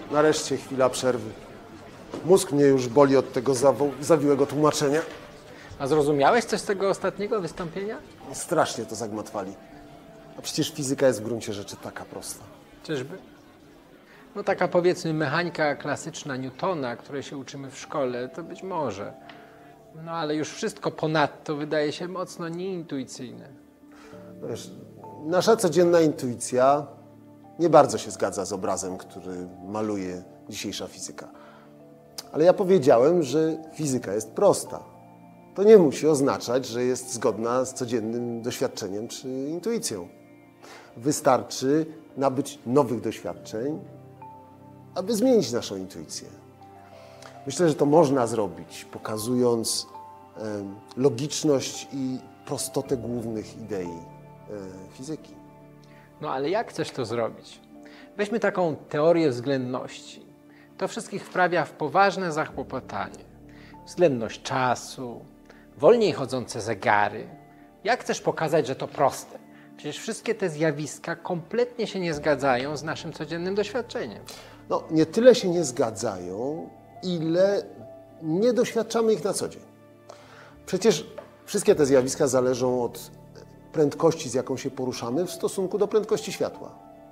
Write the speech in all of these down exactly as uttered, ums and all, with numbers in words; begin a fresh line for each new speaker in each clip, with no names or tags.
Nareszcie chwila przerwy. Mózg mnie już boli od tego zawiłego tłumaczenia.
A zrozumiałeś coś z tego ostatniego wystąpienia?
Strasznie to zagmatwali. A przecież fizyka jest w gruncie rzeczy taka prosta.
Czyżby? No taka powiedzmy mechanika klasyczna Newtona, której się uczymy w szkole, to być może. No ale już wszystko ponadto wydaje się mocno nieintuicyjne.
Wiesz, nasza codzienna intuicja nie bardzo się zgadza z obrazem, który maluje dzisiejsza fizyka. Ale ja powiedziałem, że fizyka jest prosta. To nie musi oznaczać, że jest zgodna z codziennym doświadczeniem czy intuicją. Wystarczy nabyć nowych doświadczeń, aby zmienić naszą intuicję. Myślę, że to można zrobić, pokazując e, logiczność i prostotę głównych idei e, fizyki.
No ale jak chcesz to zrobić? Weźmy taką teorię względności. To wszystkich wprawia w poważne zachłopotanie. Względność czasu, wolniej chodzące zegary. Jak chcesz pokazać, że to proste? Przecież wszystkie te zjawiska kompletnie się nie zgadzają z naszym codziennym doświadczeniem.
No, nie tyle się nie zgadzają, ile nie doświadczamy ich na co dzień. Przecież wszystkie te zjawiska zależą od prędkości, z jaką się poruszamy w stosunku do prędkości światła.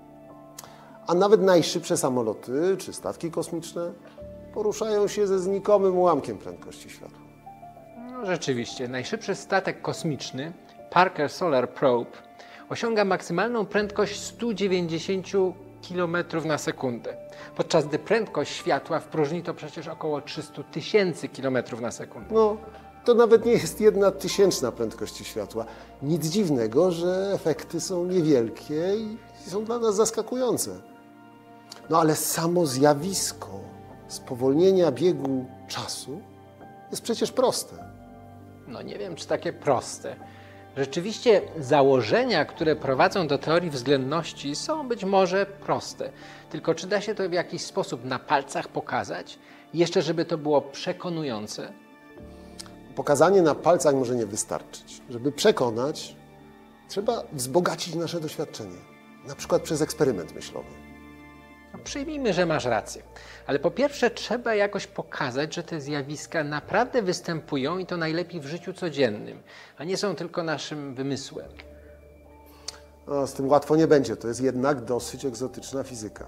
A nawet najszybsze samoloty czy statki kosmiczne poruszają się ze znikomym ułamkiem prędkości światła.
No rzeczywiście, najszybszy statek kosmiczny, Parker Solar Probe, osiąga maksymalną prędkość sto dziewięćdziesiąt kilometrów na sekundę, podczas gdy prędkość światła w próżni to przecież około trzysta tysięcy kilometrów na sekundę.
No, to nawet nie jest jedna tysięczna prędkości światła. Nic dziwnego, że efekty są niewielkie i są dla nas zaskakujące. No ale samo zjawisko spowolnienia biegu czasu jest przecież proste.
No nie wiem, czy takie proste. Rzeczywiście założenia, które prowadzą do teorii względności, są być może proste. Tylko czy da się to w jakiś sposób na palcach pokazać? Jeszcze, żeby to było przekonujące?
Pokazanie na palcach może nie wystarczyć. Żeby przekonać, trzeba wzbogacić nasze doświadczenie. Na przykład przez eksperyment myślowy.
No, przyjmijmy, że masz rację. Ale po pierwsze trzeba jakoś pokazać, że te zjawiska naprawdę występują i to najlepiej w życiu codziennym, a nie są tylko naszym wymysłem.
No, z tym łatwo nie będzie. To jest jednak dosyć egzotyczna fizyka.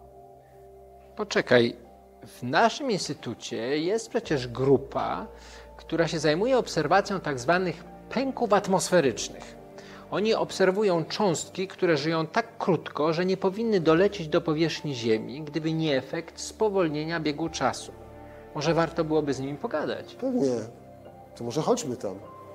Poczekaj, w naszym instytucie jest przecież grupa, która się zajmuje obserwacją tak zwanych pęków atmosferycznych. Oni obserwują cząstki, które żyją tak krótko, że nie powinny dolecieć do powierzchni Ziemi, gdyby nie efekt spowolnienia biegu czasu. Może warto byłoby z nimi pogadać?
Pewnie. To może chodźmy tam.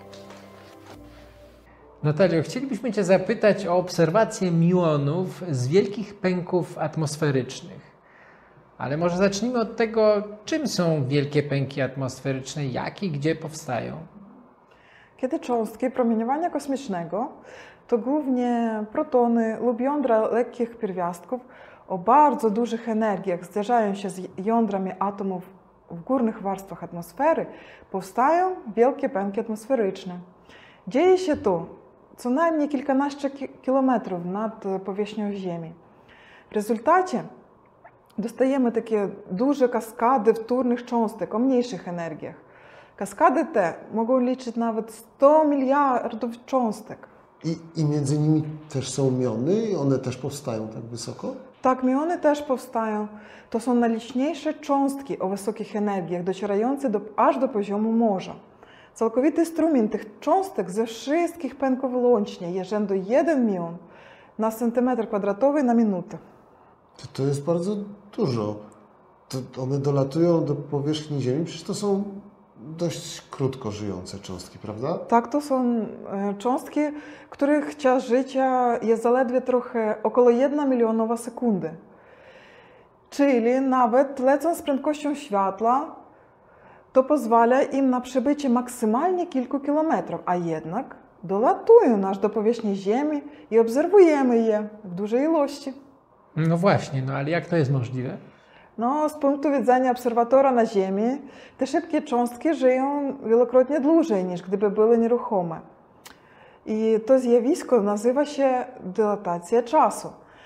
Natalio, chcielibyśmy Cię zapytać o obserwację miłonów z wielkich pęków atmosferycznych. Ale może zacznijmy od tego, czym są wielkie pęki atmosferyczne, jak i gdzie powstają.
Kiedy cząstki promieniowania kosmicznego, to głównie protony lub jądra lekkich pierwiastków o bardzo dużych energiach zderzają się z jądrami atomów w górnych warstwach atmosfery, powstają wielkie pęki atmosferyczne. Dzieje się to co najmniej kilkanaście kilometrów nad powierzchnią Ziemi. W rezultacie dostajemy takie duże kaskady wtórnych cząstek o mniejszych energiach. Kaskady te mogą liczyć nawet sto miliardów cząstek.
I, I między nimi też są miony i one też powstają tak wysoko?
Tak, miony też powstają. To są najliczniejsze cząstki o wysokich energiach, docierające do, aż do poziomu morza. Całkowity strumień tych cząstek ze wszystkich pęków łącznie jest rzędu jeden mion na centymetr kwadratowy na minutę.
To, to jest bardzo dużo. To one dolatują do powierzchni Ziemi, przecież to są dość krótko żyjące cząstki, prawda?
Tak, to są cząstki, których czas życia jest zaledwie trochę około jedna milionowa sekundy. Czyli nawet lecąc z prędkością światła, to pozwala im na przebycie maksymalnie kilku kilometrów, a jednak dolatują aż do powierzchni Ziemi i obserwujemy je w dużej ilości.
No właśnie, no ale jak to jest możliwe?
No, z punktu widzenia obserwatora na Ziemi, te szybkie cząstki żyją wielokrotnie dłużej niż gdyby były nieruchome. I to zjawisko nazywa się dylatacja czasu.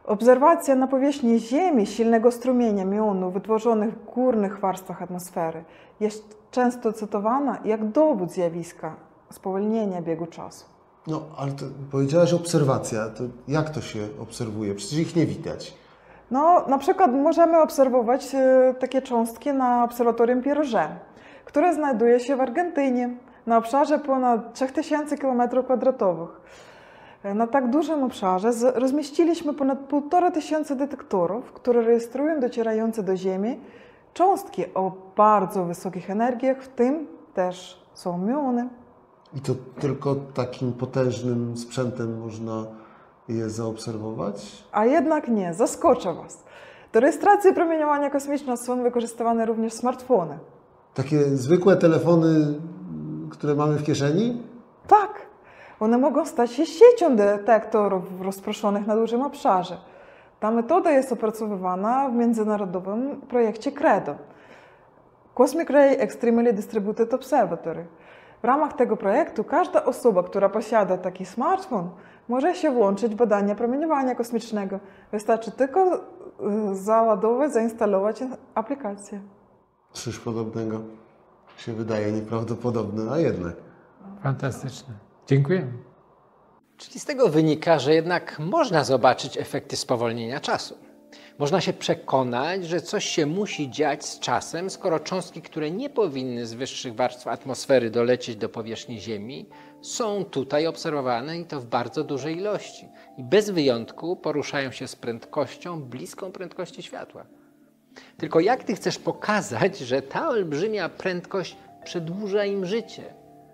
Obserwacja na powierzchni Ziemi silnego strumienia mionu wytworzonych w górnych warstwach atmosfery jest często cytowana jak dowód zjawiska spowolnienia biegu czasu.
No, ale to powiedziałaś obserwacja, to jak to się obserwuje? Przecież ich nie widać.
No, na przykład możemy obserwować e, takie cząstki na obserwatorium Piaget, które znajduje się w Argentynie, na obszarze ponad trzy tysiące kilometrów kwadratowych. Na tak dużym obszarze z- rozmieściliśmy ponad półtora tysiąca detektorów, które rejestrują docierające do Ziemi cząstki o bardzo wysokich energiach, w tym też są miony.
I to tylko takim potężnym sprzętem można je zaobserwować?
A jednak nie, zaskoczę Was. Do rejestracji promieniowania kosmicznego są wykorzystywane również smartfony.
Takie zwykłe telefony, które mamy w kieszeni?
Tak, one mogą stać się siecią detektorów rozproszonych na dużym obszarze. Ta metoda jest opracowywana w międzynarodowym projekcie CREDO Cosmic Ray Extremely Distributed Observatory. W ramach tego projektu każda osoba, która posiada taki smartfon, może się włączyć w badania promieniowania kosmicznego. Wystarczy tylko y, załadować, zainstalować aplikację.
Coś podobnego się wydaje nieprawdopodobne, a jednak.
Fantastyczne. Dziękujemy. Czyli z tego wynika, że jednak można zobaczyć efekty spowolnienia czasu. Można się przekonać, że coś się musi dziać z czasem, skoro cząstki, które nie powinny z wyższych warstw atmosfery dolecieć do powierzchni Ziemi, są tutaj obserwowane i to w bardzo dużej ilości. I bez wyjątku poruszają się z prędkością bliską prędkości światła. Tylko jak ty chcesz pokazać, że ta olbrzymia prędkość przedłuża im życie?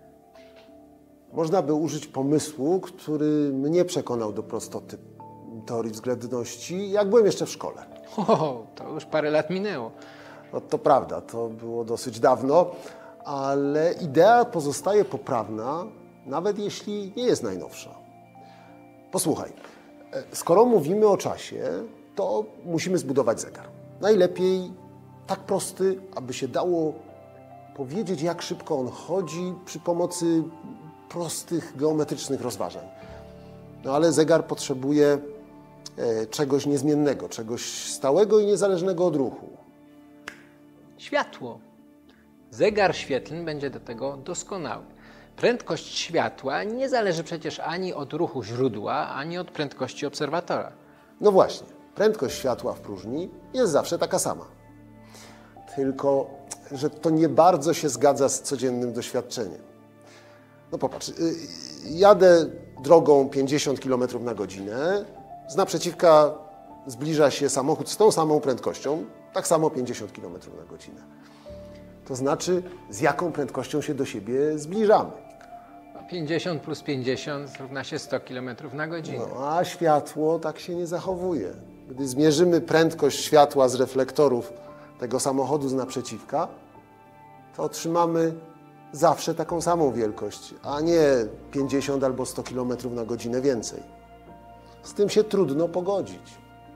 Można by użyć pomysłu, który mnie przekonał do prostoty teorii względności, jak byłem jeszcze w szkole.
O, to już parę lat minęło.
No to prawda, to było dosyć dawno, ale idea pozostaje poprawna, nawet jeśli nie jest najnowsza. Posłuchaj, skoro mówimy o czasie, to musimy zbudować zegar. Najlepiej tak prosty, aby się dało powiedzieć, jak szybko on chodzi przy pomocy prostych geometrycznych rozważań. No ale zegar potrzebuje e, czegoś niezmiennego, czegoś stałego i niezależnego od ruchu.
Światło. Zegar świetlny będzie do tego doskonały. Prędkość światła nie zależy przecież ani od ruchu źródła, ani od prędkości obserwatora.
No właśnie, prędkość światła w próżni jest zawsze taka sama. Tylko, że to nie bardzo się zgadza z codziennym doświadczeniem. No popatrz, y, jadę drogą pięćdziesiąt kilometrów na godzinę, z naprzeciwka zbliża się samochód z tą samą prędkością, tak samo pięćdziesiąt kilometrów na godzinę. To znaczy, z jaką prędkością się do siebie zbliżamy.
pięćdziesiąt plus pięćdziesiąt równa się sto kilometrów na godzinę.
No, a światło tak się nie zachowuje. Gdy zmierzymy prędkość światła z reflektorów tego samochodu z naprzeciwka, to otrzymamy zawsze taką samą wielkość, a nie pięćdziesiąt albo sto kilometrów na godzinę więcej. Z tym się trudno pogodzić.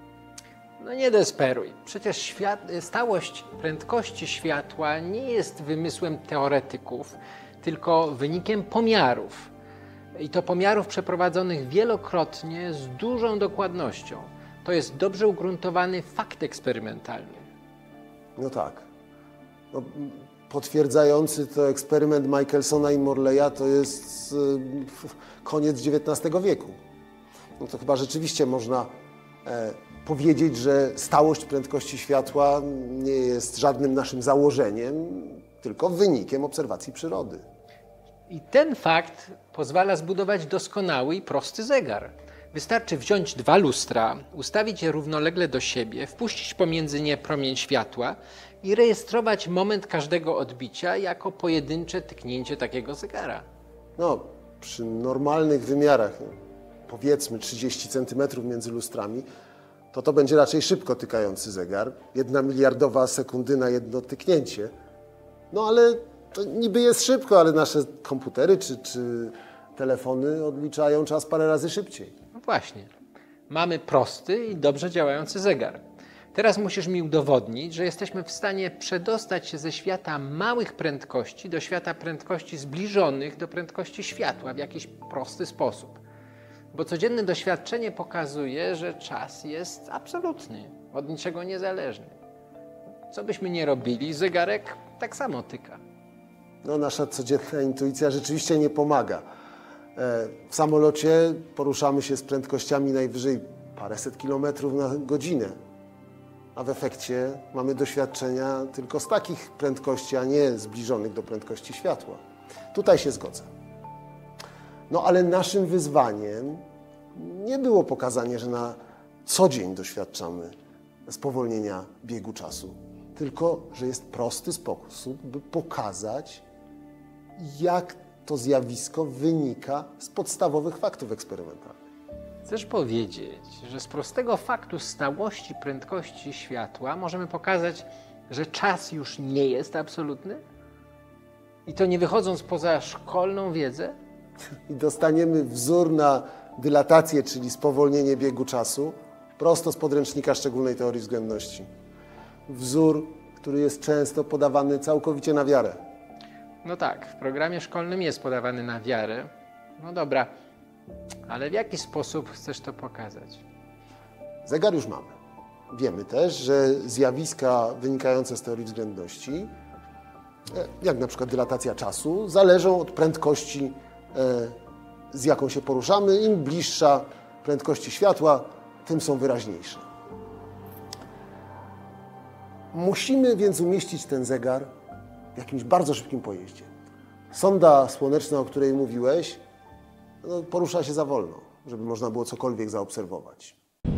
No nie desperuj. Przecież świat, stałość prędkości światła nie jest wymysłem teoretyków, tylko wynikiem pomiarów. I to pomiarów przeprowadzonych wielokrotnie z dużą dokładnością. To jest dobrze ugruntowany fakt eksperymentalny.
No tak. No, potwierdzający to eksperyment Michelsona i Morleya to jest y, koniec dziewiętnastego wieku. No to chyba rzeczywiście można e, powiedzieć, że stałość prędkości światła nie jest żadnym naszym założeniem, tylko wynikiem obserwacji przyrody.
I ten fakt pozwala zbudować doskonały i prosty zegar. Wystarczy wziąć dwa lustra, ustawić je równolegle do siebie, wpuścić pomiędzy nie promień światła i rejestrować moment każdego odbicia jako pojedyncze tyknięcie takiego zegara.
No, przy normalnych wymiarach, powiedzmy trzydzieści centymetrów między lustrami, to to będzie raczej szybko tykający zegar. Jedna miliardowa sekundy na jedno tyknięcie. No ale to niby jest szybko, ale nasze komputery czy, czy telefony odliczają czas parę razy szybciej.
No właśnie. Mamy prosty i dobrze działający zegar. Teraz musisz mi udowodnić, że jesteśmy w stanie przedostać się ze świata małych prędkości do świata prędkości zbliżonych do prędkości światła w jakiś prosty sposób. Bo codzienne doświadczenie pokazuje, że czas jest absolutny, od niczego niezależny. Co byśmy nie robili, zegarek tak samo tyka.
No, nasza codzienna intuicja rzeczywiście nie pomaga. E, W samolocie poruszamy się z prędkościami najwyżej paręset kilometrów na godzinę, a w efekcie mamy doświadczenia tylko z takich prędkości, a nie zbliżonych do prędkości światła. Tutaj się zgodzę. No ale naszym wyzwaniem nie było pokazanie, że na co dzień doświadczamy spowolnienia biegu czasu, tylko że jest prosty sposób, by pokazać, jak to zjawisko wynika z podstawowych faktów eksperymentalnych.
Chcesz powiedzieć, że z prostego faktu stałości prędkości światła możemy pokazać, że czas już nie jest absolutny? I to nie wychodząc poza szkolną wiedzę?
I dostaniemy wzór na dylatację, czyli spowolnienie biegu czasu, prosto z podręcznika szczególnej teorii względności. Wzór, który jest często podawany całkowicie na wiarę.
No tak, w programie szkolnym jest podawany na wiarę. No dobra, ale w jaki sposób chcesz to pokazać?
Zegar już mamy. Wiemy też, że zjawiska wynikające z teorii względności, jak na przykład dylatacja czasu, zależą od prędkości, z jaką się poruszamy. Im bliższa prędkości światła, tym są wyraźniejsze. Musimy więc umieścić ten zegar w jakimś bardzo szybkim pojeździe. Sonda słoneczna, o której mówiłeś, no, porusza się za wolno, żeby można było cokolwiek zaobserwować.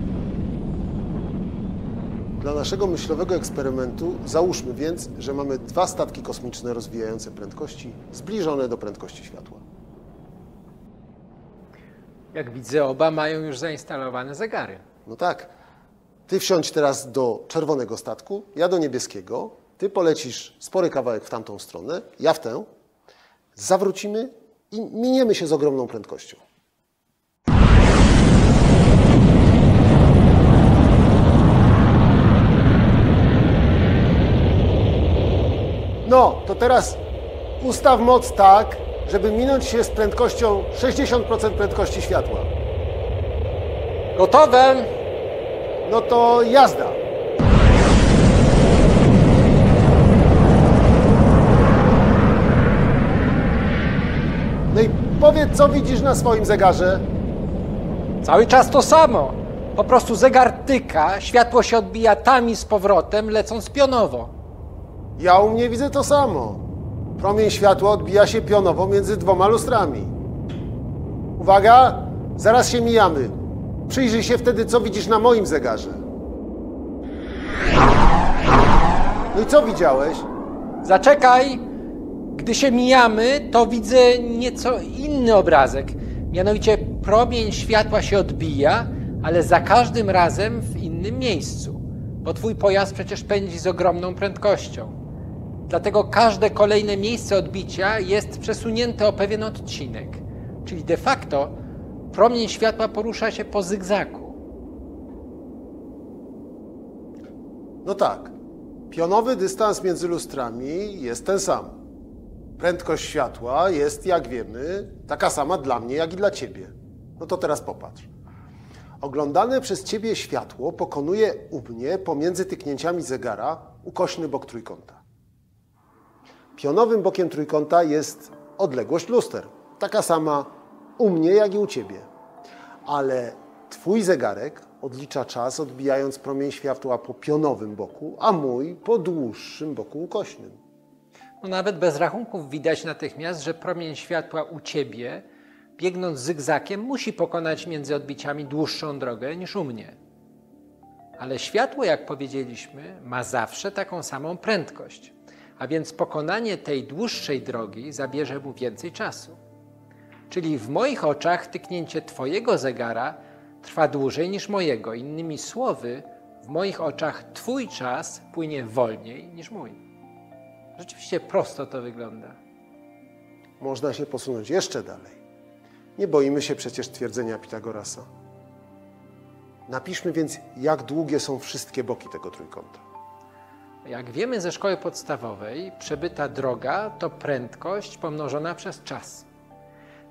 Dla naszego myślowego eksperymentu załóżmy więc, że mamy dwa statki kosmiczne rozwijające prędkości zbliżone do prędkości światła.
Jak widzę, oba mają już zainstalowane zegary.
No tak. Ty wsiądź teraz do czerwonego statku, ja do niebieskiego, ty polecisz spory kawałek w tamtą stronę, ja w tę, zawrócimy i miniemy się z ogromną prędkością. No, to teraz ustaw moc tak, żeby minąć się z prędkością sześćdziesiąt procent prędkości światła.
Gotowe!
No to jazda. No i powiedz, co widzisz na swoim zegarze?
Cały czas to samo. Po prostu zegar tyka, światło się odbija tam i z powrotem, lecąc pionowo.
Ja u mnie widzę to samo. Promień światła odbija się pionowo między dwoma lustrami. Uwaga, zaraz się mijamy. Przyjrzyj się wtedy, co widzisz na moim zegarze. No i co widziałeś?
Zaczekaj! Gdy się mijamy, to widzę nieco inny obrazek. Mianowicie promień światła się odbija, ale za każdym razem w innym miejscu. Bo twój pojazd przecież pędzi z ogromną prędkością. Dlatego każde kolejne miejsce odbicia jest przesunięte o pewien odcinek. Czyli de facto promień światła porusza się po zygzaku.
No tak. Pionowy dystans między lustrami jest ten sam. Prędkość światła jest, jak wiemy, taka sama dla mnie, jak i dla ciebie. No to teraz popatrz. Oglądane przez ciebie światło pokonuje u mnie pomiędzy tyknięciami zegara ukośny bok trójkąta. Pionowym bokiem trójkąta jest odległość luster. Taka sama u mnie, jak i u ciebie. Ale twój zegarek odlicza czas, odbijając promień światła po pionowym boku, a mój po dłuższym boku ukośnym.
No nawet bez rachunków widać natychmiast, że promień światła u ciebie, biegnąc zygzakiem, musi pokonać między odbiciami dłuższą drogę niż u mnie. Ale światło, jak powiedzieliśmy, ma zawsze taką samą prędkość, a więc pokonanie tej dłuższej drogi zabierze mu więcej czasu. Czyli w moich oczach tyknięcie twojego zegara trwa dłużej niż mojego. Innymi słowy, w moich oczach twój czas płynie wolniej niż mój. Rzeczywiście prosto to wygląda.
Można się posunąć jeszcze dalej. Nie boimy się przecież twierdzenia Pitagorasa. Napiszmy więc, jak długie są wszystkie boki tego trójkąta.
Jak wiemy ze szkoły podstawowej, przebyta droga to prędkość pomnożona przez czas.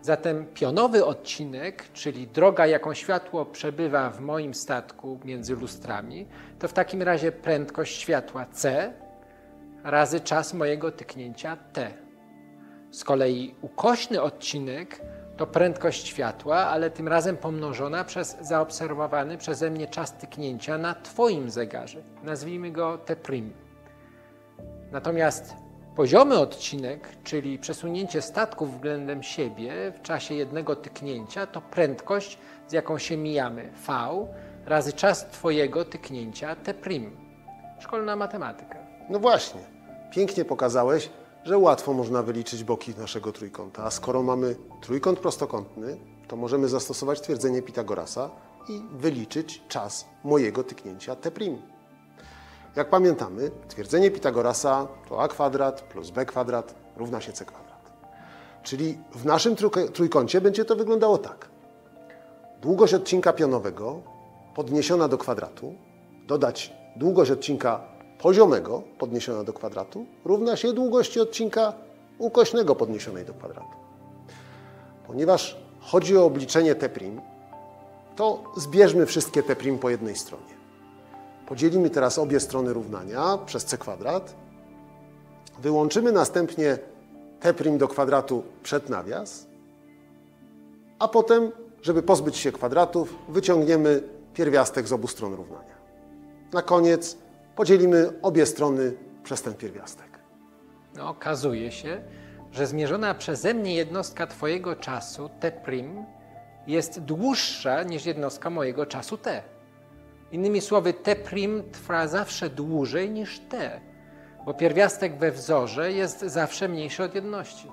Zatem pionowy odcinek, czyli droga, jaką światło przebywa w moim statku między lustrami, to w takim razie prędkość światła c razy czas mojego tyknięcia t. Z kolei ukośny odcinek to prędkość światła, ale tym razem pomnożona przez zaobserwowany przeze mnie czas tyknięcia na twoim zegarze. Nazwijmy go t'. Natomiast poziomy odcinek, czyli przesunięcie statków względem siebie w czasie jednego tyknięcia, to prędkość, z jaką się mijamy, v, razy czas twojego tyknięcia t'. Szkolna matematyka.
No właśnie, pięknie pokazałeś, że łatwo można wyliczyć boki naszego trójkąta, a skoro mamy trójkąt prostokątny, to możemy zastosować twierdzenie Pitagorasa i wyliczyć czas mojego tyknięcia t'. Jak pamiętamy, twierdzenie Pitagorasa to a kwadrat plus b kwadrat równa się c kwadrat. Czyli w naszym trójkącie będzie to wyglądało tak. Długość odcinka pionowego podniesiona do kwadratu, dodać długość odcinka poziomego podniesiona do kwadratu równa się długości odcinka ukośnego podniesionej do kwadratu. Ponieważ chodzi o obliczenie t', to zbierzmy wszystkie t' po jednej stronie. Podzielimy teraz obie strony równania przez c kwadrat. Wyłączymy następnie t' do kwadratu przed nawias, a potem, żeby pozbyć się kwadratów, wyciągniemy pierwiastek z obu stron równania. Na koniec podzielimy obie strony przez ten pierwiastek.
No, okazuje się, że zmierzona przeze mnie jednostka twojego czasu t' jest dłuższa niż jednostka mojego czasu t. Innymi słowy, t' trwa zawsze dłużej niż t, bo pierwiastek we wzorze jest zawsze mniejszy od jedności.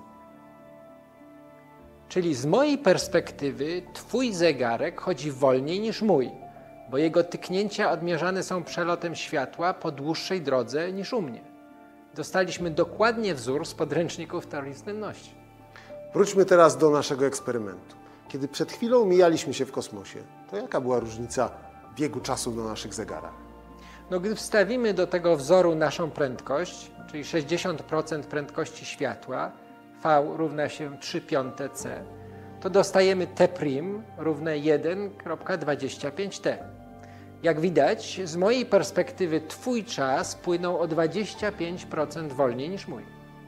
Czyli z mojej perspektywy twój zegarek chodzi wolniej niż mój, bo jego tyknięcia odmierzane są przelotem światła po dłuższej drodze niż u mnie. Dostaliśmy dokładnie wzór z podręczników teorii względności.
Wróćmy teraz do naszego eksperymentu. Kiedy przed chwilą mijaliśmy się w kosmosie, to jaka była różnica biegu czasu do naszych zegarach?
No, gdy wstawimy do tego wzoru naszą prędkość, czyli sześćdziesiąt procent prędkości światła, v równa się trzy piąte c, to dostajemy t' równe jeden przecinek dwadzieścia pięć t. Jak widać, z mojej perspektywy twój czas płynął o dwadzieścia pięć procent wolniej niż mój.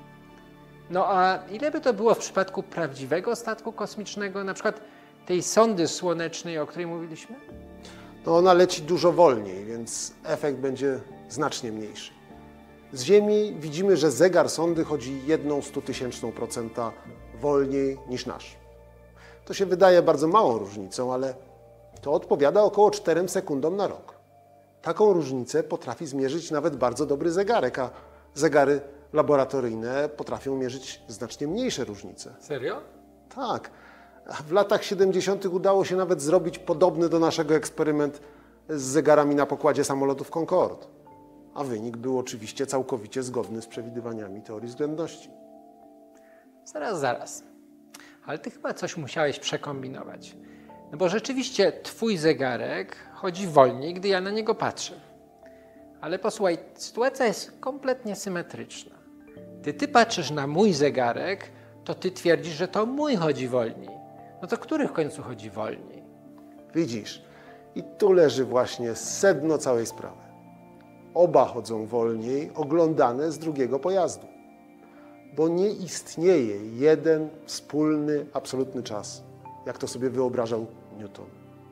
No a ile by to było w przypadku prawdziwego statku kosmicznego, na przykład tej sondy słonecznej, o której mówiliśmy?
No ona leci dużo wolniej, więc efekt będzie znacznie mniejszy. Z Ziemi widzimy, że zegar sondy chodzi jedną stutysięczną procenta wolniej niż nasz. To się wydaje bardzo małą różnicą, ale to odpowiada około czterem sekundom na rok. Taką różnicę potrafi zmierzyć nawet bardzo dobry zegarek, a zegary laboratoryjne potrafią mierzyć znacznie mniejsze różnice.
Serio?
Tak. W latach siedemdziesiątych udało się nawet zrobić podobny do naszego eksperyment z zegarami na pokładzie samolotów Concorde. A wynik był oczywiście całkowicie zgodny z przewidywaniami teorii względności.
Zaraz, zaraz. Ale ty chyba coś musiałeś przekombinować. No bo rzeczywiście twój zegarek chodzi wolniej, gdy ja na niego patrzę. Ale posłuchaj, sytuacja jest kompletnie symetryczna. Gdy ty patrzysz na mój zegarek, to ty twierdzisz, że to mój chodzi wolniej. No to który w końcu chodzi wolniej?
Widzisz, i tu leży właśnie sedno całej sprawy. Oba chodzą wolniej, oglądane z drugiego pojazdu. Bo nie istnieje jeden wspólny, absolutny czas, jak to sobie wyobrażał Newton.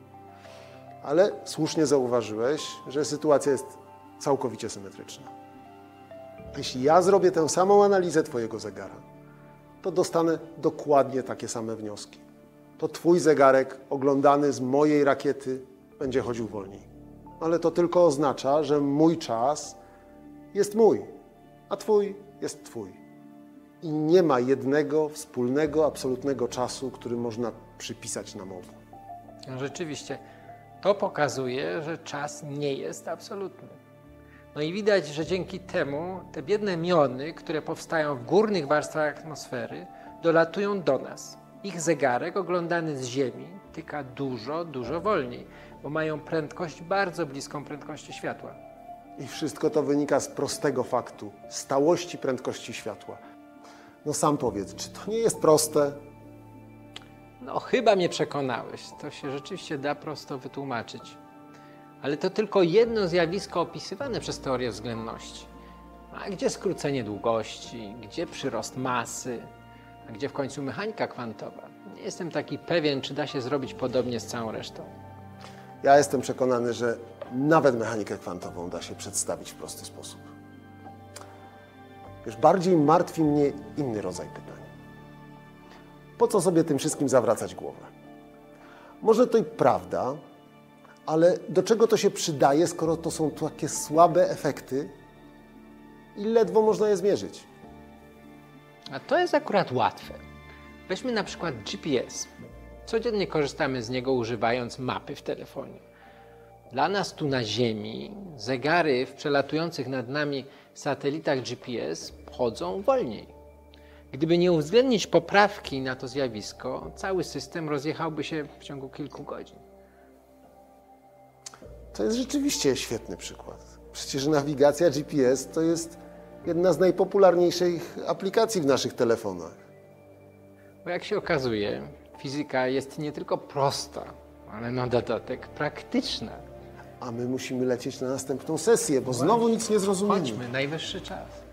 Ale słusznie zauważyłeś, że sytuacja jest całkowicie symetryczna. Jeśli ja zrobię tę samą analizę twojego zegara, to dostanę dokładnie takie same wnioski. To twój zegarek oglądany z mojej rakiety będzie chodził wolniej. Ale to tylko oznacza, że mój czas jest mój, a twój jest twój. I nie ma jednego wspólnego, absolutnego czasu, który można przypisać nam obu.
No rzeczywiście, to pokazuje, że czas nie jest absolutny. No i widać, że dzięki temu te biedne miony, które powstają w górnych warstwach atmosfery, dolatują do nas. Ich zegarek oglądany z Ziemi tyka dużo, dużo wolniej, bo mają prędkość bardzo bliską prędkości światła.
I wszystko to wynika z prostego faktu, stałości prędkości światła. No sam powiedz, czy to nie jest proste?
No, chyba mnie przekonałeś. To się rzeczywiście da prosto wytłumaczyć. Ale to tylko jedno zjawisko opisywane przez teorię względności. A gdzie skrócenie długości, gdzie przyrost masy, a gdzie w końcu mechanika kwantowa? Nie jestem taki pewien, czy da się zrobić podobnie z całą resztą.
Ja jestem przekonany, że nawet mechanikę kwantową da się przedstawić w prosty sposób. Wiesz, bardziej martwi mnie inny rodzaj pytań. Po co sobie tym wszystkim zawracać głowę? Może to i prawda, ale do czego to się przydaje, skoro to są takie słabe efekty i ledwo można je zmierzyć?
A to jest akurat łatwe. Weźmy na przykład G P S. Codziennie korzystamy z niego, używając mapy w telefonie. Dla nas tu na Ziemi zegary w przelatujących nad nami satelitach G P S chodzą wolniej. Gdyby nie uwzględnić poprawki na to zjawisko, cały system rozjechałby się w ciągu kilku godzin.
To jest rzeczywiście świetny przykład. Przecież nawigacja G P S to jest jedna z najpopularniejszych aplikacji w naszych telefonach.
Bo jak się okazuje, fizyka jest nie tylko prosta, ale na dodatek praktyczna.
A my musimy lecieć na następną sesję, bo znowu nic nie zrozumiemy.
Chodźmy, najwyższy czas.